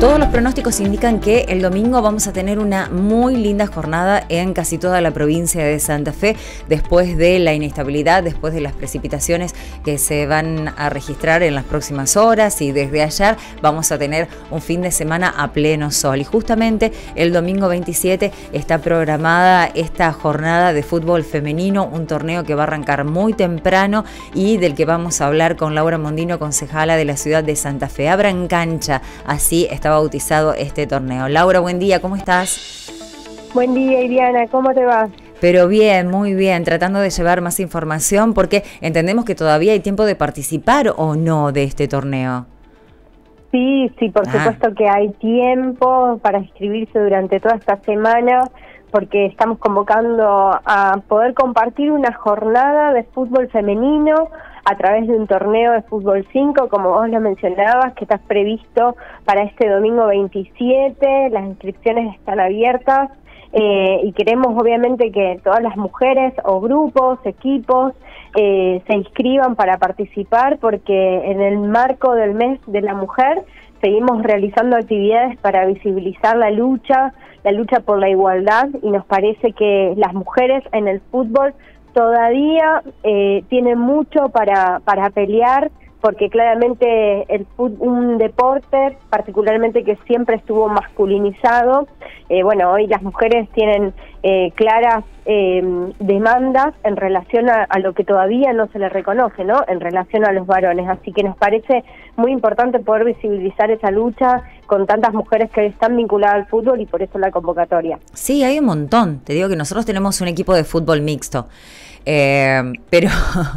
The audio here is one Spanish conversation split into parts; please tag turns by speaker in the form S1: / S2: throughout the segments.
S1: Todos los pronósticos indican que el domingo vamos a tener una muy linda jornada en casi toda la provincia de Santa Fe, después de la inestabilidad, después de las precipitaciones que se van a registrar en las próximas horas, y desde ayer vamos a tener un fin de semana a pleno sol. Y justamente el domingo 27 está programada esta jornada de fútbol femenino, un torneo que va a arrancar muy temprano y del que vamos a hablar con Laura Mondino, concejala de la ciudad de Santa Fe. Abran cancha, así está bautizado este torneo. Laura, buen día, ¿cómo estás?
S2: Buen día, Iriana, ¿cómo te va?
S1: Pero bien, muy bien, tratando de llevar más información porque entendemos que todavía hay tiempo de participar o no de este torneo.
S2: Sí, por supuesto que hay tiempo para inscribirse durante toda esta semana, porque estamos convocando a poder compartir una jornada de fútbol femenino a través de un torneo de fútbol 5, como vos lo mencionabas, que está previsto para este domingo 27, las inscripciones están abiertas y queremos obviamente que todas las mujeres o grupos, equipos, se inscriban para participar, porque en el marco del mes de la mujer seguimos realizando actividades para visibilizar la lucha por la igualdad, y nos parece que las mujeres en el fútbol todavía tienen mucho para pelear, porque claramente un deporte, particularmente que siempre estuvo masculinizado, bueno, hoy las mujeres tienen claras demandas en relación a lo que todavía no se les reconoce, ¿no? En relación a los varones. Así que nos parece muy importante poder visibilizar esa lucha con tantas mujeres que están vinculadas al fútbol, y por eso la convocatoria.
S1: Sí, hay un montón. Te digo que nosotros tenemos un equipo de fútbol mixto. Pero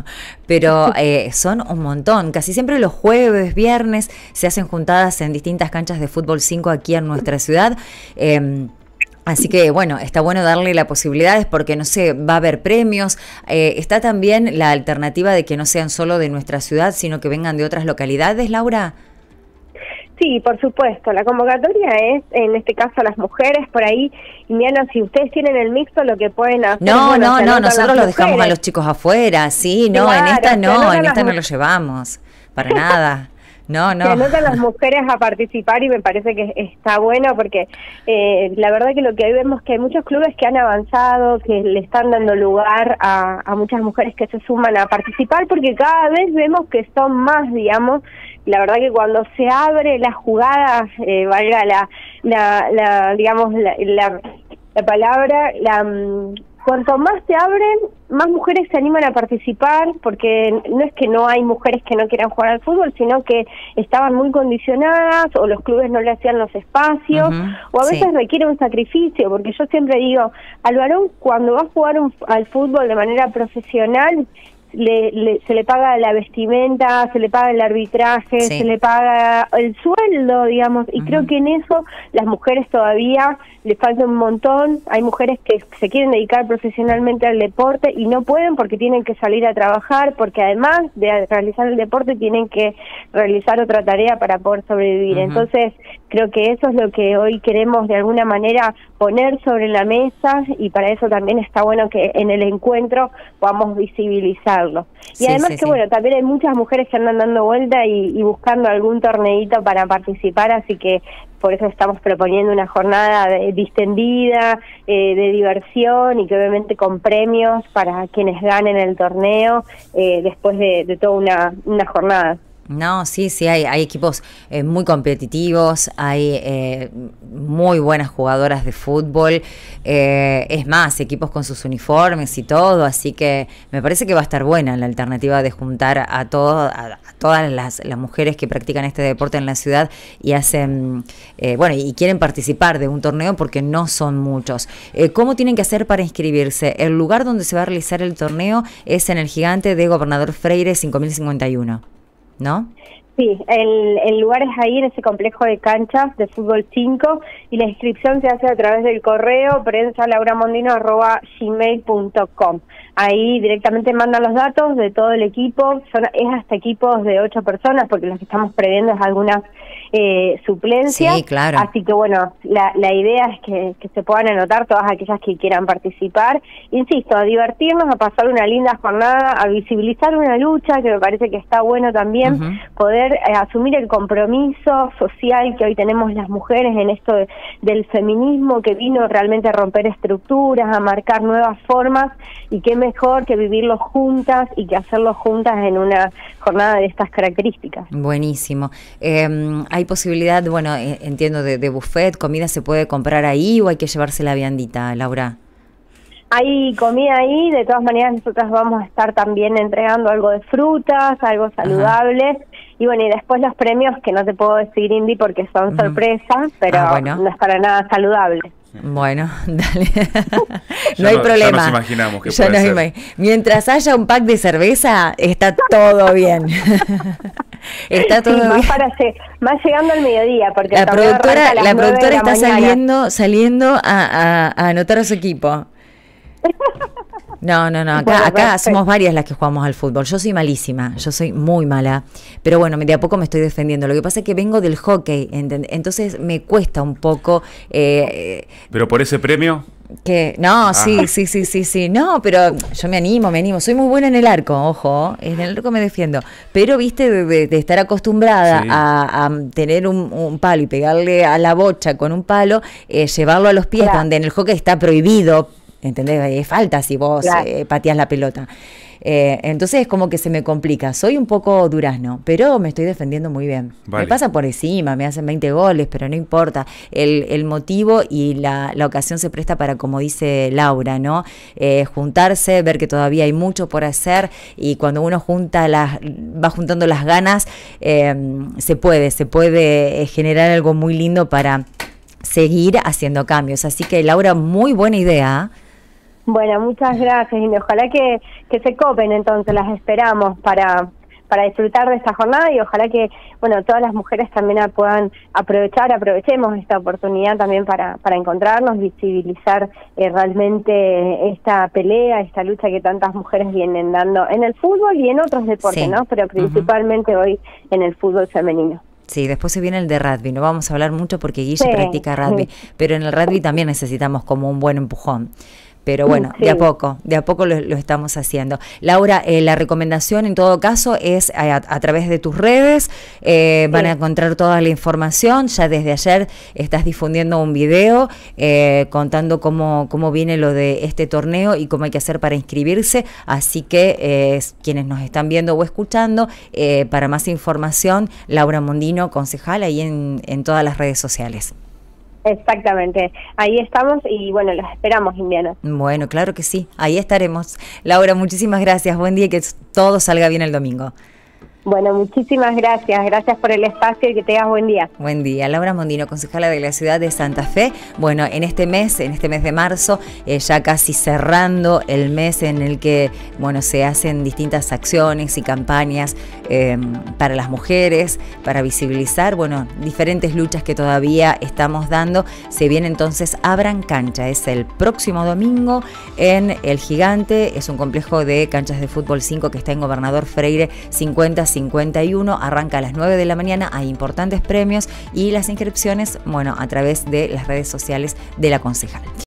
S1: son un montón. Casi siempre los jueves, viernes se hacen juntadas en distintas canchas de fútbol 5 aquí en nuestra ciudad. Así que bueno, está bueno darle la posibilidad, porque no sé, va a haber premios. Está también la alternativa de que no sean solo de nuestra ciudad, sino que vengan de otras localidades, Laura.
S2: Sí, por supuesto. La convocatoria es, en este caso, a las mujeres. Por ahí, Indiana, si ustedes tienen el mixto, lo que pueden hacer...
S1: No, nosotros lo dejamos a los chicos afuera, sí, no, claro, en esta no lo llevamos, para nada. No.
S2: Se anotan las mujeres a participar, y me parece que está bueno, porque la verdad que lo que hoy vemos, que hay muchos clubes que han avanzado, que le están dando lugar a muchas mujeres que se suman a participar, porque cada vez vemos que son más, digamos. La verdad que cuando se abre la jugada, valga la palabra, cuanto más se abren, más mujeres se animan a participar, porque no es que no hay mujeres que no quieran jugar al fútbol, sino que estaban muy condicionadas, o los clubes no le hacían los espacios, o a veces requiere un sacrificio, porque yo siempre digo, al varón cuando va a jugar al fútbol de manera profesional, se le paga la vestimenta, se le paga el arbitraje, se le paga el sueldo, digamos, y creo que en eso las mujeres todavía les falta un montón. Hay mujeres que se quieren dedicar profesionalmente al deporte y no pueden, porque tienen que salir a trabajar, porque además de realizar el deporte tienen que realizar otra tarea para poder sobrevivir. Entonces creo que eso es lo que hoy queremos de alguna manera poner sobre la mesa, y para eso también está bueno que en el encuentro podamos visibilizarlo. Y además bueno, también hay muchas mujeres que andan dando vuelta y buscando algún torneito para participar, así que por eso estamos proponiendo una jornada distendida, de diversión, y que obviamente con premios para quienes ganen el torneo después de toda una jornada.
S1: No, sí, hay equipos muy competitivos, hay muy buenas jugadoras de fútbol, es más, equipos con sus uniformes y todo, así que me parece que va a estar buena la alternativa de juntar a todas las mujeres que practican este deporte en la ciudad y hacen, y quieren participar de un torneo, porque no son muchos. ¿Cómo tienen que hacer para inscribirse? El lugar donde se va a realizar el torneo es en el Gigante de Gobernador Freire 5051. ¿No?
S2: Sí, el lugar es ahí, en ese complejo de canchas de fútbol 5, y la inscripción se hace a través del correo prensa.lauramondino@gmail.com. Ahí directamente mandan los datos de todo el equipo, es hasta equipos de 8 personas, porque los que estamos previendo es algunas suplencias.
S1: Sí, claro.
S2: Así que bueno, la idea es que se puedan anotar todas aquellas que quieran participar. Insisto, a divertirnos, a pasar una linda jornada, a visibilizar una lucha, que me parece que está bueno también, poder asumir el compromiso social que hoy tenemos las mujeres en esto del feminismo, que vino realmente a romper estructuras, a marcar nuevas formas, y qué mejor que vivirlo juntas y que hacerlo juntas en una jornada de estas características.
S1: Buenísimo. ¿Hay posibilidad, bueno, entiendo, de buffet, comida se puede comprar ahí o hay que llevarse la viandita, Laura?
S2: Hay comida ahí, de todas maneras nosotras vamos a estar también entregando algo de frutas, algo saludable, y bueno, y después los premios que no te puedo decir, Indy, porque son sorpresas, pero
S1: bueno,
S2: no es para nada saludable.
S1: Bueno, dale. No hay problema.
S3: Ya nos imaginamos que puede ser.
S1: Mientras haya un pack de cerveza, está todo bien. Está todo bien.
S2: Más llegando al mediodía, porque
S1: la productora está saliendo a anotar a su equipo. No, acá somos varias las que jugamos al fútbol. Yo soy malísima, yo soy muy mala, pero bueno, de a poco me estoy defendiendo. Lo que pasa es que vengo del hockey, entonces me cuesta un poco.
S3: ¿Pero por ese premio?
S1: Que no, sí, no, pero yo me animo, soy muy buena en el arco, ojo, en el arco me defiendo, pero viste, de estar acostumbrada a tener un palo y pegarle a la bocha con un palo, llevarlo a los pies, donde en el hockey está prohibido, ¿entendés? Es falta si vos pateás la pelota. Entonces es como que se me complica. Soy un poco durazno, pero me estoy defendiendo muy bien. Vale. Me pasa por encima, me hacen 20 goles, pero no importa. El motivo y la ocasión se presta para, como dice Laura, ¿no? Juntarse, ver que todavía hay mucho por hacer, y cuando uno va juntando las ganas, se puede generar algo muy lindo para seguir haciendo cambios. Así que, Laura, muy buena idea.
S2: Bueno, muchas gracias, y ojalá que se copen, entonces las esperamos para disfrutar de esta jornada, y ojalá que, bueno, todas las mujeres también puedan aprovechemos esta oportunidad también para encontrarnos, visibilizar realmente esta pelea, esta lucha que tantas mujeres vienen dando en el fútbol y en otros deportes, ¿no? Pero principalmente hoy en el fútbol femenino.
S1: Sí, después se viene el de rugby, no vamos a hablar mucho porque Guille practica rugby, pero en el rugby también necesitamos como un buen empujón. Pero bueno, de a poco lo estamos haciendo. Laura, la recomendación en todo caso es a través de tus redes, van a encontrar toda la información. Ya desde ayer estás difundiendo un video contando cómo viene lo de este torneo y cómo hay que hacer para inscribirse. Así que quienes nos están viendo o escuchando, para más información, Laura Mondino, concejal, ahí en todas las redes sociales.
S2: Exactamente, ahí estamos y bueno, los esperamos, Indiana.
S1: Bueno, claro que sí, ahí estaremos. Laura, muchísimas gracias, buen día y que todo salga bien el domingo.
S2: Bueno, muchísimas gracias por el espacio y que tengas buen día.
S1: Buen día. Laura Mondino, concejala de la ciudad de Santa Fe. Bueno, en este mes de marzo, ya casi cerrando el mes en el que, bueno, se hacen distintas acciones y campañas para las mujeres, para visibilizar, bueno, diferentes luchas que todavía estamos dando. Se viene entonces Abran Cancha, es el próximo domingo en El Gigante, es un complejo de canchas de fútbol 5 que está en Gobernador Freire 5051, arranca a las 9 de la mañana, hay importantes premios y las inscripciones, bueno, a través de las redes sociales de la concejal.